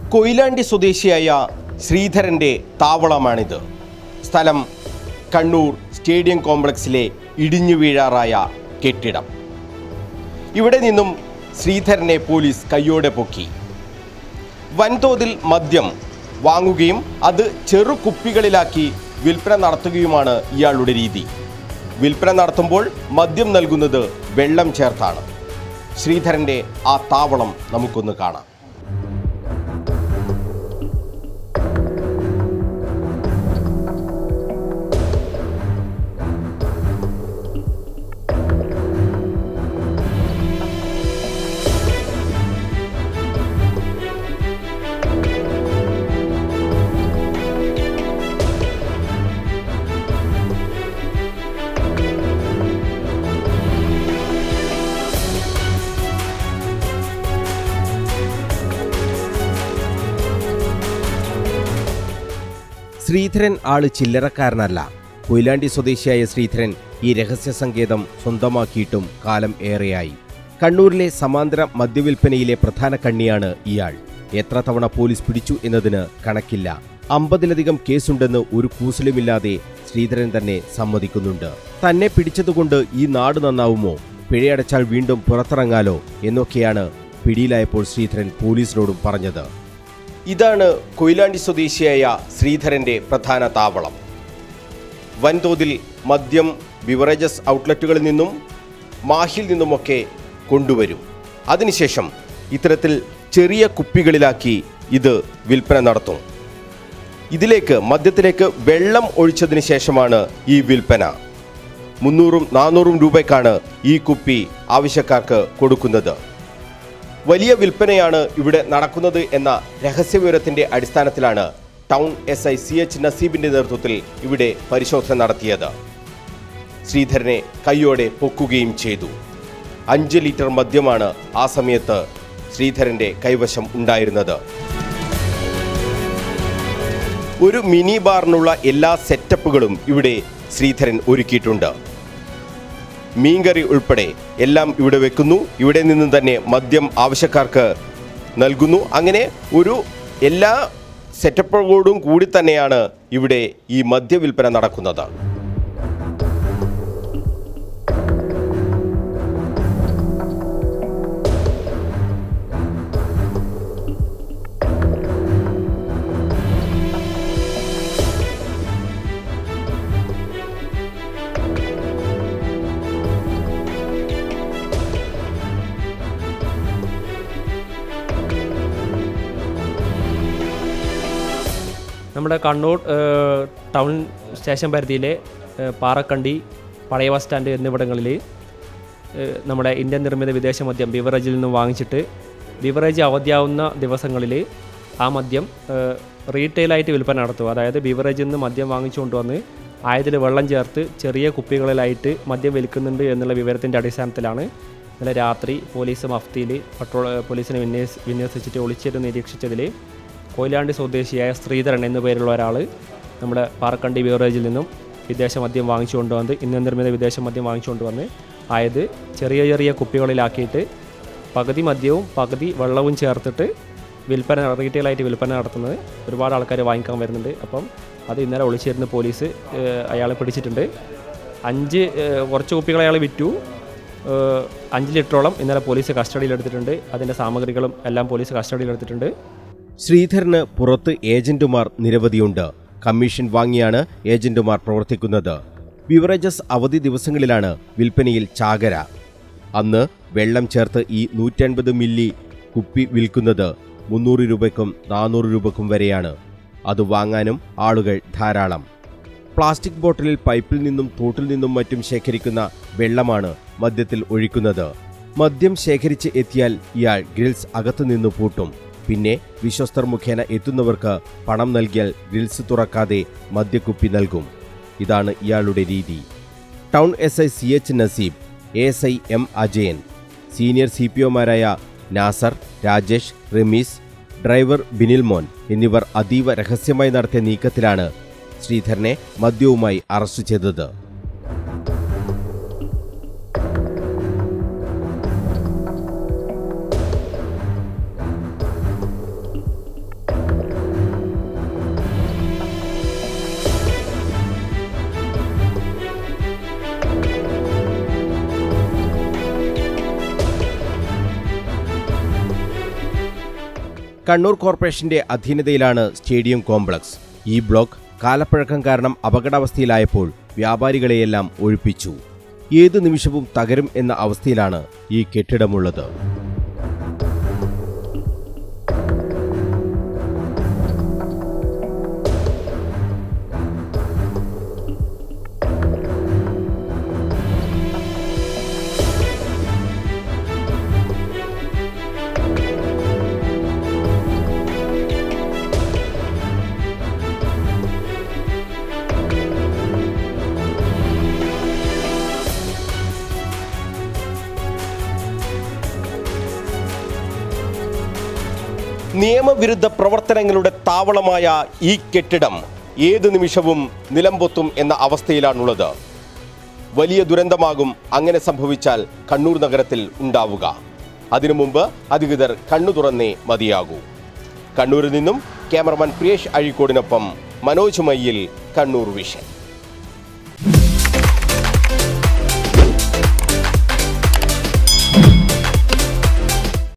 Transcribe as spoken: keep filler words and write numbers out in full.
കൊയിലാണ്ടി സ്വദേശിയായ ശ്രീധരൻ്റെ താവളമാണിത്. സ്ഥലം കണ്ണൂർ സ്റ്റേഡിയം കോംപ്ലക്സിലെ ഇടിഞ്ഞു വീഴാറായ കെട്ടിടം. ഇവിടെ നിന്നും ശ്രീധരനെ പോലീസ് കയ്യോടെ പൊക്കി. വൻതോതിൽ മദ്യം വാങ്ങുകയും അത് ചെറു കുപ്പികളിലാക്കി വിൽപ്പന നടത്തുകയുമാണ് ഇയാളുടെ രീതി. വിൽപ്പന നടത്തുമ്പോൾ മദ്യം നൽകുന്നത് വെള്ളം ചേർത്താണ്. ശ്രീധരൻ്റെ ആ താവളം നമുക്കൊന്ന് കാണാം. ശ്രീധരൻ ആള് ചില്ലറക്കാരനല്ല. കൊയിലാണ്ടി സ്വദേശിയായ ശ്രീധരൻ ഈ രഹസ്യ സങ്കേതം സ്വന്തമാക്കിയിട്ടും കാലം ഏറെയായി. കണ്ണൂരിലെ സമാന്തര മദ്യവിൽപ്പനയിലെ പ്രധാന കണ്ണിയാണ് ഇയാൾ. എത്ര തവണ പോലീസ് പിടിച്ചു എന്നതിന് കണക്കില്ല. അമ്പതിലധികം കേസുണ്ടെന്ന് ഒരു കൂസലുമില്ലാതെ ശ്രീധരൻ തന്നെ സമ്മതിക്കുന്നുണ്ട്. തന്നെ പിടിച്ചതുകൊണ്ട് ഈ നാട് നന്നാവുമോ, പിഴയടച്ചാൽ വീണ്ടും പുറത്തിറങ്ങാലോ എന്നൊക്കെയാണ് പിടിയിലായപ്പോൾ ശ്രീധരൻ പോലീസിനോടും പറഞ്ഞത്. ഇതാണ് കൊയിലാണ്ടി സ്വദേശിയായ ശ്രീധരൻ്റെ പ്രധാന താവളം. വൻതോതിൽ മദ്യം ബിവറേജസ് ഔട്ട്ലെറ്റുകളിൽ നിന്നും മാഹിൽ നിന്നുമൊക്കെ കൊണ്ടുവരും. അതിനുശേഷം ഇത്തരത്തിൽ ചെറിയ കുപ്പികളിലാക്കി ഇത് വിൽപ്പന നടത്തും. ഇതിലേക്ക് മദ്യത്തിലേക്ക് വെള്ളം ഒഴിച്ചതിന് ശേഷമാണ് ഈ വിൽപ്പന. മുന്നൂറും നാനൂറും രൂപയ്ക്കാണ് ഈ കുപ്പി ആവശ്യക്കാർക്ക് കൊടുക്കുന്നത്. വലിയ വിൽപ്പനയാണ് ഇവിടെ നടക്കുന്നത് എന്ന രഹസ്യവിവരത്തിന്റെ അടിസ്ഥാനത്തിലാണ് town S I C H നസീബിന്റെ നേതൃത്വത്തിൽ ഇവിടെ പരിശോധന നടത്തിയത്. ശ്രീധരനെ കയ്യോടെ പൊക്കുകയും ചെയ്തു. അഞ്ച് ലിറ്റർ മദ്യമാണ് ആ സമയത്ത് ശ്രീധരന്റെ കൈവശം ഉണ്ടായിരുന്നത്. ഒരു മിനി ബാറിനുള്ള എല്ലാ സെറ്റപ്പുകളും ഇവിടെ ശ്രീധരൻ ഒരുക്കിയിട്ടുണ്ട്. മീൻകറി ഉൾപ്പെടെ എല്ലാം ഇവിടെ വെക്കുന്നു. ഇവിടെ നിന്നും തന്നെ മദ്യം ആവശ്യക്കാർക്ക് നൽകുന്നു. അങ്ങനെ ഒരു എല്ലാ സെറ്റപ്പുകളോടും കൂടി തന്നെയാണ് ഇവിടെ ഈ മദ്യവിൽപ്പന നടക്കുന്നത്. നമ്മുടെ കണ്ണൂർ ടൗൺ സ്റ്റേഷൻ പരിധിയിലെ പാറക്കണ്ടി, പഴയ ബസ് സ്റ്റാൻഡ് എന്നിവിടങ്ങളിൽ നമ്മുടെ ഇന്ത്യൻ നിർമ്മിത വിദേശ മദ്യം ബിവറേജിൽ നിന്ന് വാങ്ങിച്ചിട്ട് ബിവറേജ് അവധിയാവുന്ന ദിവസങ്ങളിൽ ആ മദ്യം റീറ്റെയിലായിട്ട് വിൽപ്പന നടത്തുക. അതായത് ബിവറേജിൽ നിന്ന് മദ്യം വാങ്ങിച്ചു കൊണ്ടുവന്ന് ആയതിൽ വെള്ളം ചേർത്ത് ചെറിയ കുപ്പികളിലായിട്ട് മദ്യം വിൽക്കുന്നുണ്ട് എന്നുള്ള വിവരത്തിൻ്റെ അടിസ്ഥാനത്തിലാണ് ഇന്നലെ രാത്രി പോലീസ് മഫ്തിയിൽ പട്രോൾ പോലീസിനെ വിന്യസ് വിന്യസിച്ചിട്ട് ഒളിച്ചിട്ട് നിരീക്ഷിച്ചതിൽ കൊയിലാണ്ടി സ്വദേശിയായ ശ്രീധരൻ എന്നു പേരുള്ള ഒരാൾ നമ്മുടെ പാറക്കണ്ടി ബിവറേജിൽ നിന്നും വിദേശ മദ്യം വാങ്ങിച്ചു കൊണ്ടുവന്ന് ഇന്ത്യൻ നിർമ്മിത വിദേശ മദ്യം വാങ്ങിച്ചു കൊണ്ടുവന്ന് ആയത് ചെറിയ ചെറിയ കുപ്പികളിലാക്കിയിട്ട് പകുതി മദ്യവും പകുതി വെള്ളവും ചേർത്തിട്ട് വിൽപ്പന റീറ്റെയിലായിട്ട് വിൽപ്പന നടത്തുന്നത് ഒരുപാട് ആൾക്കാർ വാങ്ങിക്കാൻ വരുന്നുണ്ട്. അപ്പം അത് ഇന്നലെ ഒളിച്ചിരുന്ന് പോലീസ് അയാളെ പിടിച്ചിട്ടുണ്ട്. അഞ്ച് കുറച്ച് കുപ്പികൾ അയാൾ വിറ്റു. അഞ്ച് ലിറ്ററോളം ഇന്നലെ പോലീസ് കസ്റ്റഡിയിലെടുത്തിട്ടുണ്ട്. അതിൻ്റെ സാമഗ്രികളും എല്ലാം പോലീസ് കസ്റ്റഡിയിലെടുത്തിട്ടുണ്ട്. ശ്രീധരന് പുറത്ത് ഏജന്റുമാർ നിരവധിയുണ്ട്. കമ്മീഷൻ വാങ്ങിയാണ് ഏജന്റുമാർ പ്രവർത്തിക്കുന്നത്. ബിവറേജസ് അവധി ദിവസങ്ങളിലാണ് വിൽപ്പനയിൽ ചാകര. അന്ന് വെള്ളം ചേർത്ത് ഈ നൂറ്റൻപത് മില്ലി കുപ്പി വിൽക്കുന്നത് മുന്നൂറ് രൂപയ്ക്കും നാനൂറ് രൂപയ്ക്കും വരെയാണ്. അത് വാങ്ങാനും ആളുകൾ ധാരാളം. പ്ലാസ്റ്റിക് ബോട്ടിലിൽ പൈപ്പിൽ നിന്നും തോട്ടിൽ നിന്നും മറ്റും ശേഖരിക്കുന്ന വെള്ളമാണ് മദ്യത്തിൽ ഒഴിക്കുന്നത്. മദ്യം ശേഖരിച്ച് എത്തിയാൽ ഇയാൾ ഗ്രിൽസ് അകത്തുനിന്ന് പൂട്ടും. പിന്നെ വിശ്വസ്തർ മുഖേന എത്തുന്നവർക്ക് പണം നൽകിയാൽ ഗ്രിൽസ് തുറക്കാതെ മദ്യക്കുപ്പി നൽകും. ഇതാണ് ഇയാളുടെ രീതി. Town S I C H Naseeb, A S I M Ajayan, senior C P ഒമാരായ നാസർ, രാജേഷ്, റമീസ്, ഡ്രൈവർ ബിനിൽമോൻ എന്നിവർ അതീവ രഹസ്യമായി നടത്തിയ നീക്കത്തിലാണ് ശ്രീധരനെ മദ്യവുമായി അറസ്റ്റ് ചെയ്തത്. കണ്ണൂർ കോർപ്പറേഷന്റെ അധീനതയിലാണ് സ്റ്റേഡിയം കോംപ്ലക്സ്. ഈ ബ്ലോക്ക് കാലപ്പഴക്കം കാരണം അപകടാവസ്ഥയിലായപ്പോൾ വ്യാപാരികളെയെല്ലാം ഒഴിപ്പിച്ചു. ഏതു നിമിഷവും തകരും എന്ന അവസ്ഥയിലാണ് ഈ കെട്ടിടമുള്ളത്. നിയമവിരുദ്ധ പ്രവർത്തനങ്ങളുടെ താവളമായ ഈ കെട്ടിടം ഏതു നിമിഷവും നിലംപൊത്തും എന്ന അവസ്ഥയിലാണുള്ളത്. വലിയ ദുരന്തമാകും അങ്ങനെ സംഭവിച്ചാൽ കണ്ണൂർ നഗരത്തിൽ ഉണ്ടാവുക. അതിനു മുമ്പ് അധികൃതർ കണ്ണു തുറന്നേ മതിയാകൂ. കണ്ണൂരിൽ നിന്നും ക്യാമറമാൻ പ്രിയേഷ് അഴീക്കോടിനൊപ്പം മനോജ് മയ്യിൽ, കണ്ണൂർ വിഷൻ.